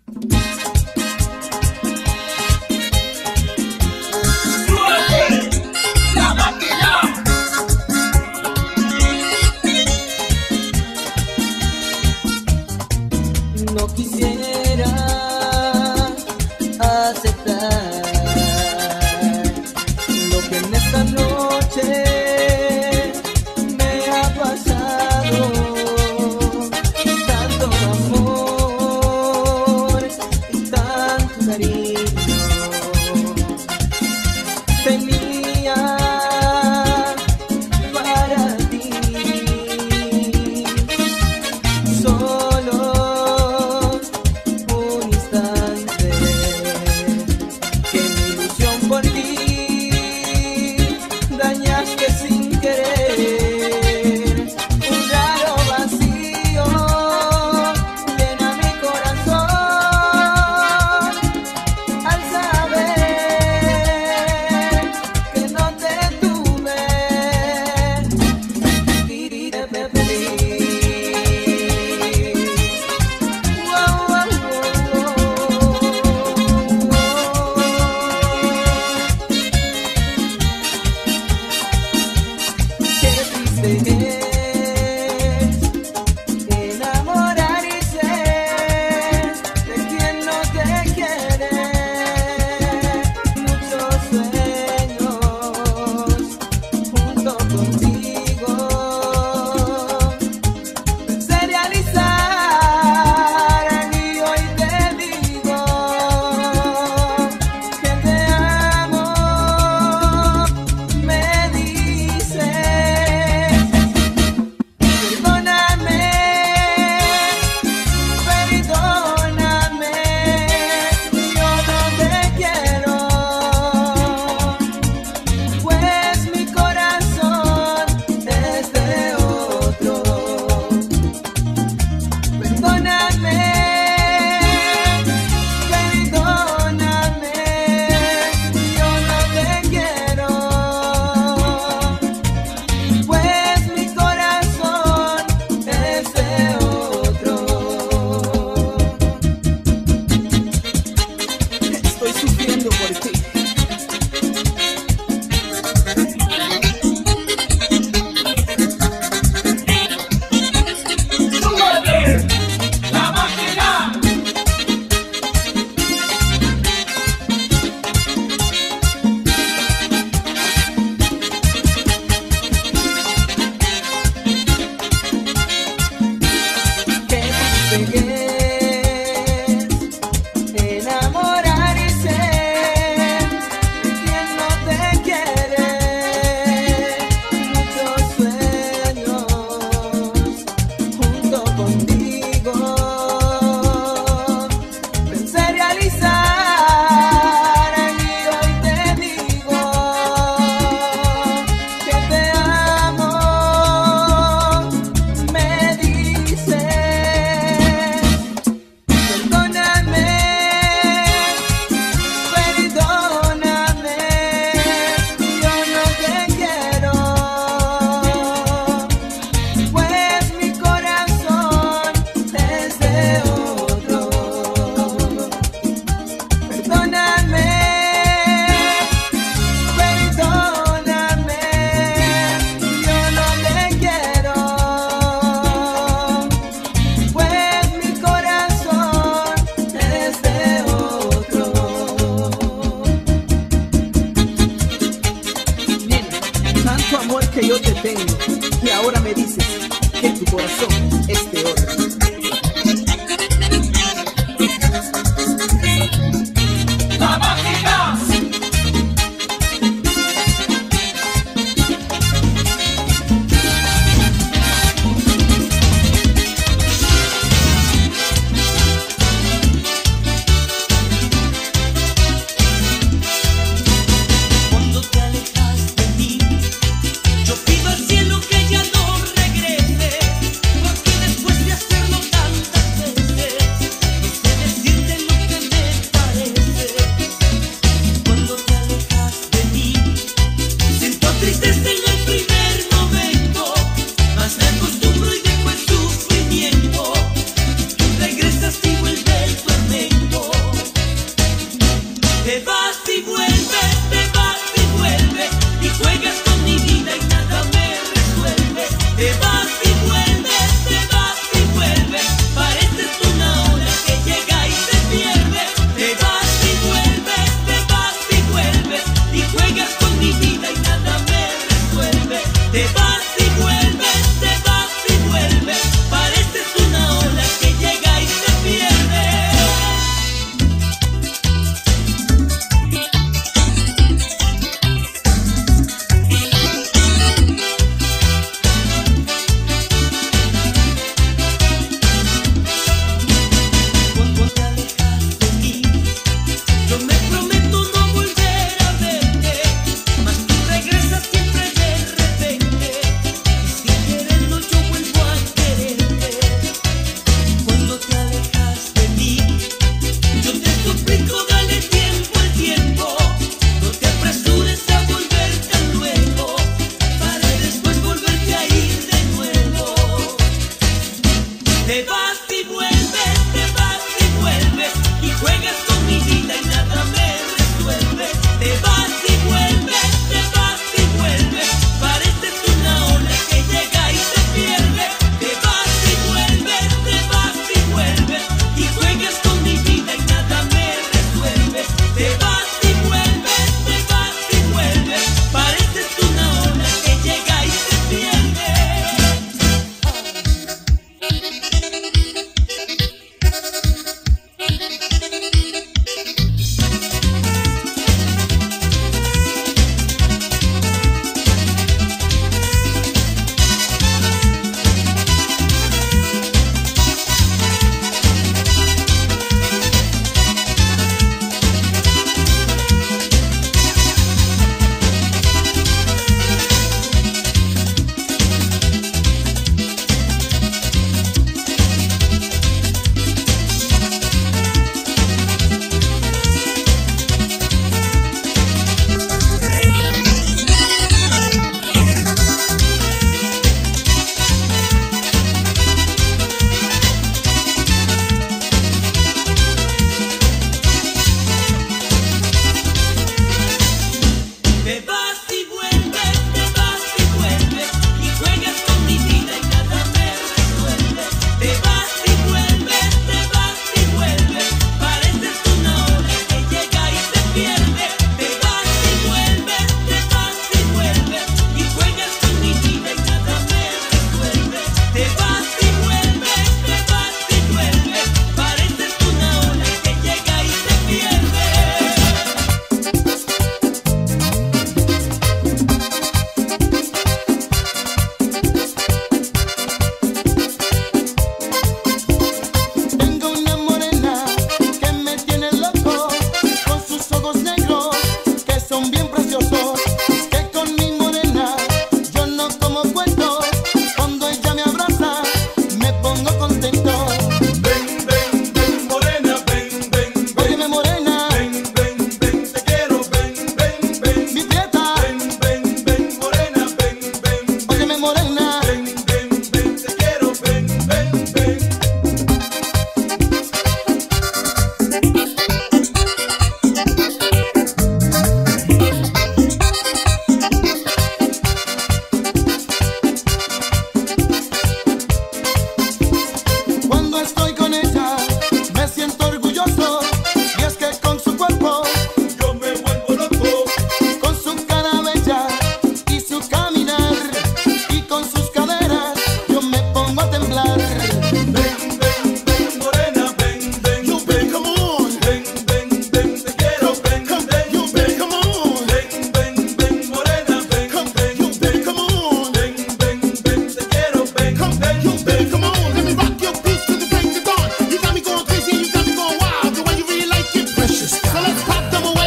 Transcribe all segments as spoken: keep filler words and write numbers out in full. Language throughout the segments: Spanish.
No quisiera aceptar lo que en esta noche me ha pasado. Tanto amor y tanto cariño tenía para ti. Solo por ti dañaste sin querer, un raro vacío llena mi corazón.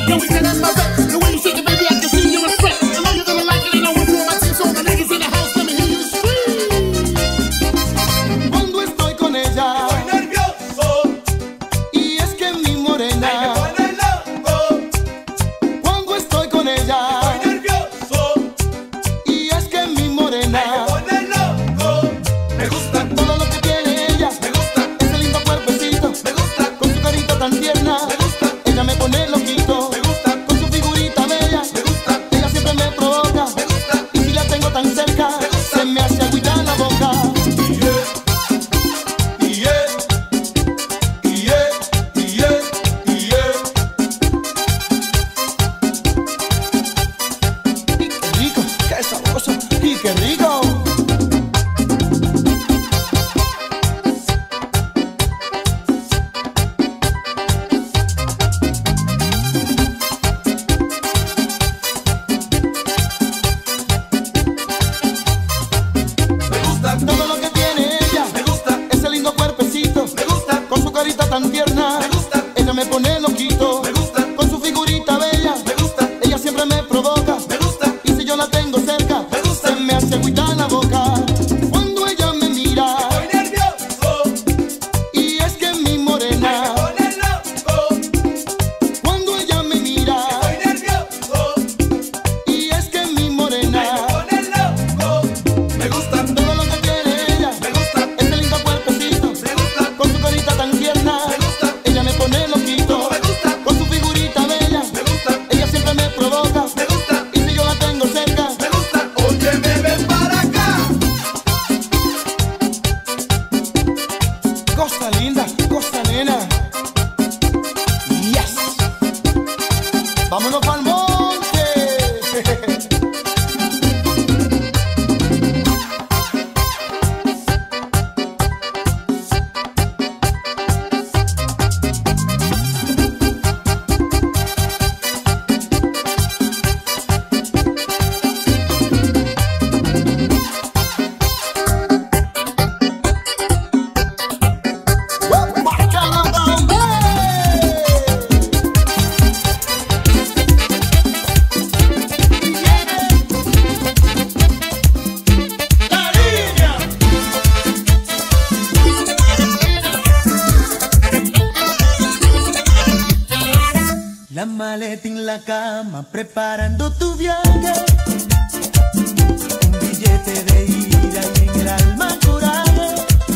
Yo, we can have my back. The way you shake it, baby, I can see you respect. I know you're gonna like it, and I want to my team. So the ladies in the house, let me hear you scream. Cuando estoy con ella, Estoy nervioso, y es que mi ay, me morena. pone loco. Cuando estoy con ella, Estoy nervioso, y es que mi morena. ay, me pone loco. Me gusta, Todo lo que tiene ella, me gusta, ese lindo cuerpecito, me gusta, con su carita tan tierna. me gusta, Ella me pone loquito, me gusta, con su figurita bella. me gusta, Ella siempre me provoca, me gusta. y si la tengo tan cerca, se me hace agüita la boca. Y yeah, y yeah, y yeah, y yeah. Y qué rico, qué sabroso, y qué rico. Me gusta, Todo lo que tiene ella, me gusta, ese lindo cuerpecito, me gusta, con su carita tan tierna. me gusta, Ella me pone loquito, me gusta, con su figurita bella. me gusta, Ella siempre me provoca, me gusta, y si yo la tengo cerca, me gusta. se me hace agüita la boca. Cuando ella me mira, Estoy nervioso, y es que mi ay, me morena. pone loco. Cuando ella me mira, Estoy nervioso, y es que mi ay, me morena. pone loco. Me gusta, Todo lo que tiene ella, me gusta, ese lindo cuerpecito, me gusta, con su carita tan tierna. me gusta, Ella me pone loquito, me gusta, con su figurita bella. me gusta, Ella siempre me provoca, me gusta, y si yo la tengo cerca, me gusta. Oye, me ven para acá. cosa linda, cosa nena. Yes. Vámonos pa'l monte. ¡Bacalabambe! La maleta en la cama, preparando tu viaje. Un billete de ida y en el alma coraje.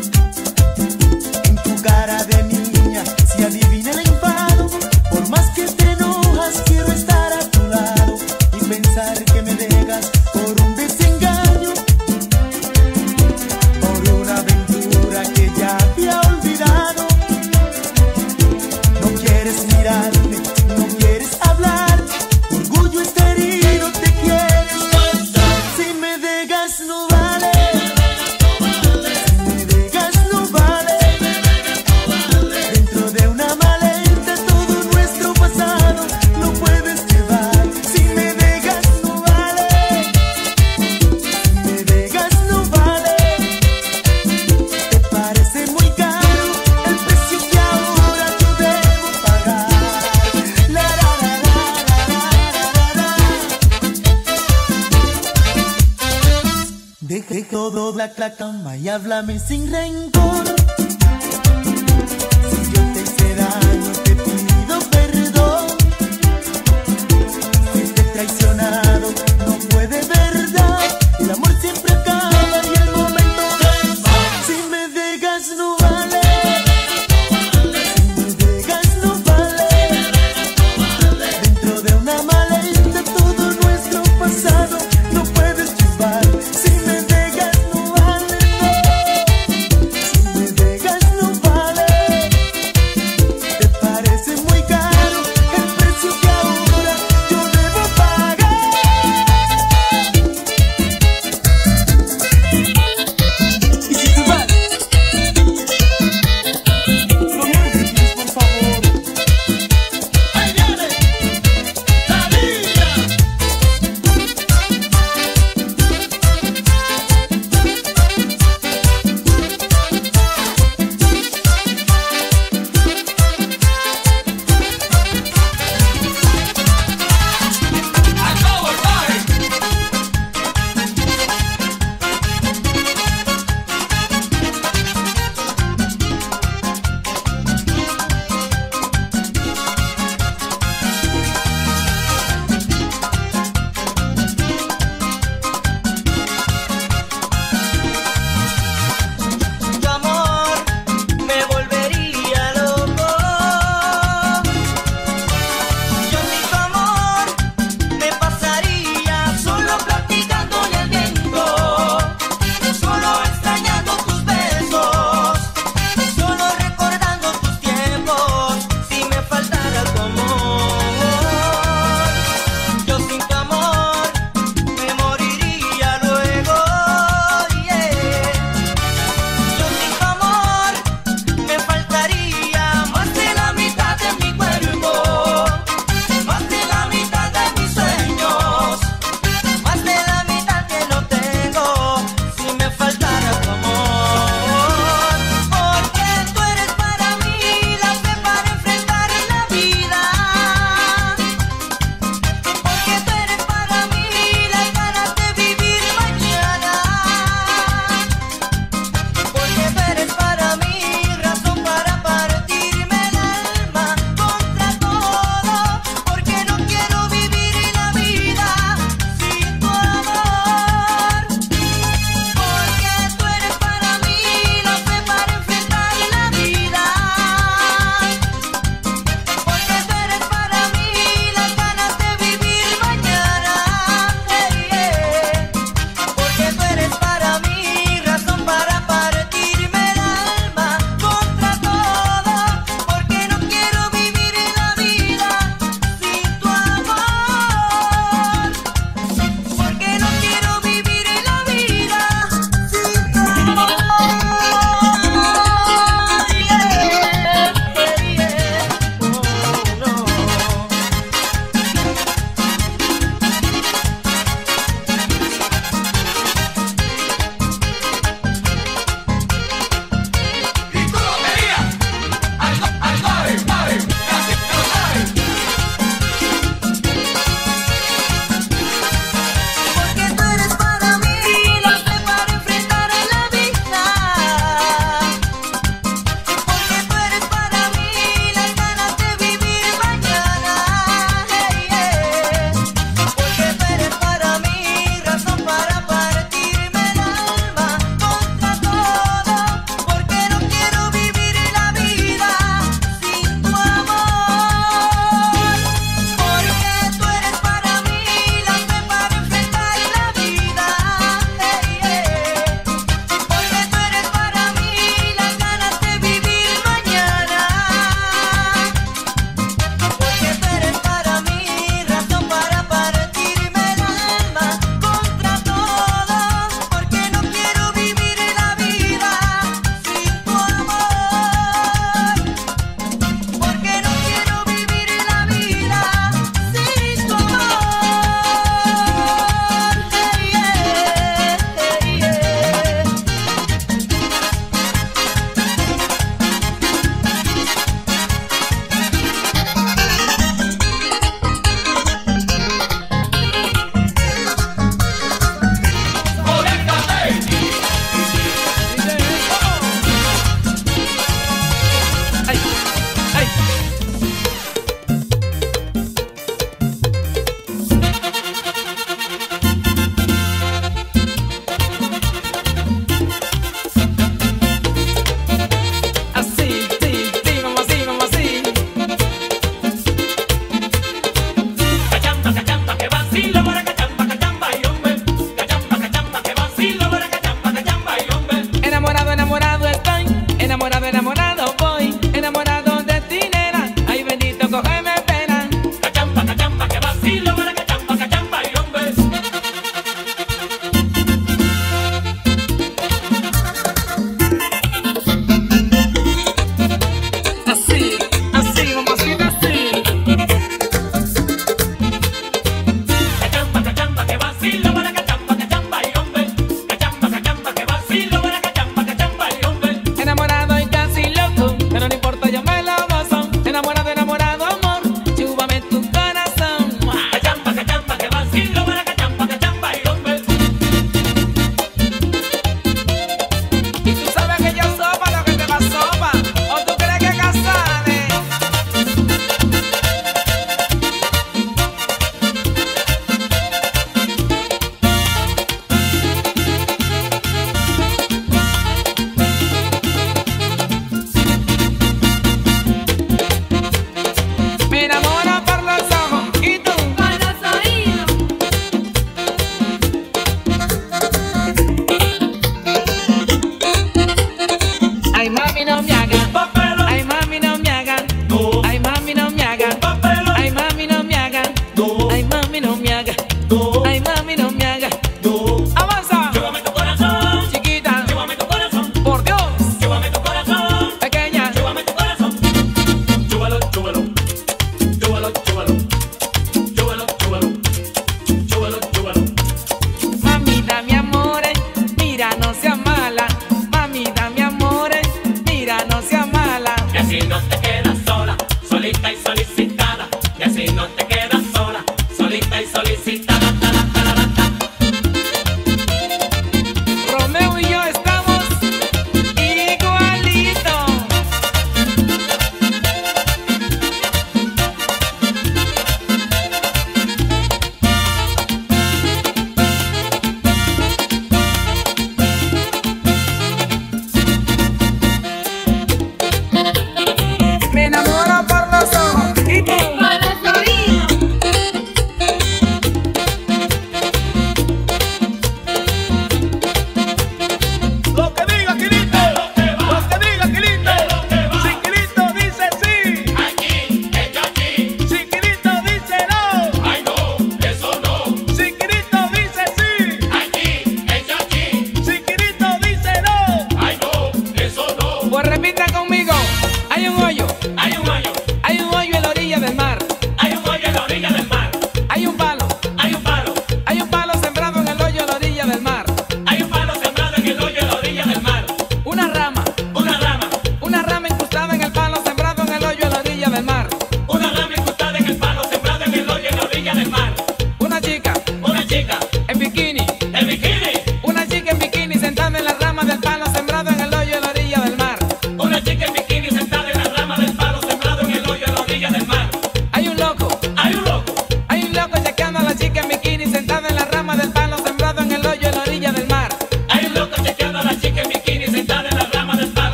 En tu cara de niña se adivina el enfado. Por más que te enojas, quiero estar a tu lado y pensar que me dejas por un desengaño, por una aventura que ya había olvidado. No quieres mirarme, no quieres hablar, orgullo está herido, te quieres pasar. Si me dejas no vale, si me dejas no vale. Dentro de una maleta todo nuestro pasado lo puedes llevar. Si me dejas no vale, si me dejas no vale. Te parece muy caro el precio que ahora yo debo pagar. La, la, la, la, la, la, la, la. Deja todo la, la cama y háblame sin rencor.